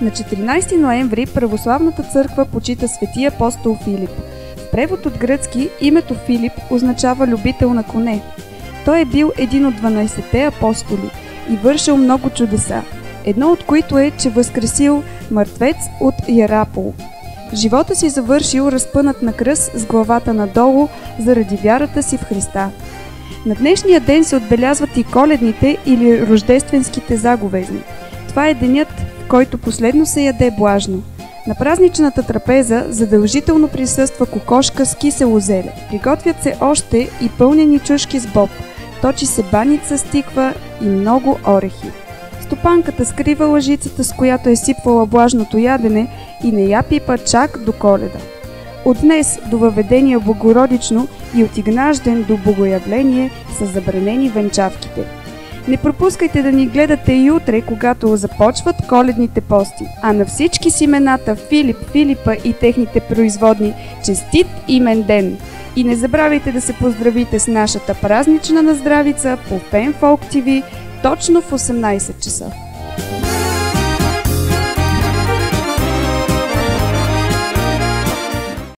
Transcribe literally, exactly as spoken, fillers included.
На четиринайсети ноември православната църква почита свети апостол Филип. В превод от гръцки името Филип означава любител на коне. Той е бил един от дванайсетте апостоли и вършил много чудеса, едно от които е, че възкресил мъртвец от Иерапол. Живота си завършил разпънат на кръст с главата надолу заради вярата си в Христа. На днешния ден се отбелязват и коледните или рождественските заговезни. Това е денят, в който последно се яде блажно. На празничната трапеза задължително присъства кокошка с кисело зеле. Приготвят се още и пълнени чушки с боб. Точи се баница с тиква и много орехи. Стопанката скрива лъжицата, с която е сипвала блажното ядене и не я пипа чак до Коледа. От днес до въведение Богородично и от Игнажден до Богоявление са забранени венчавките. Не пропускайте да ни гледате и утре, когато започват коледните пости. А на всички с имената Филип, Филипа и техните производни честит имен ден! И не забравяйте да се поздравите с нашата празнична наздравица по Фен Фолк ТВ точно в осемнайсет часа.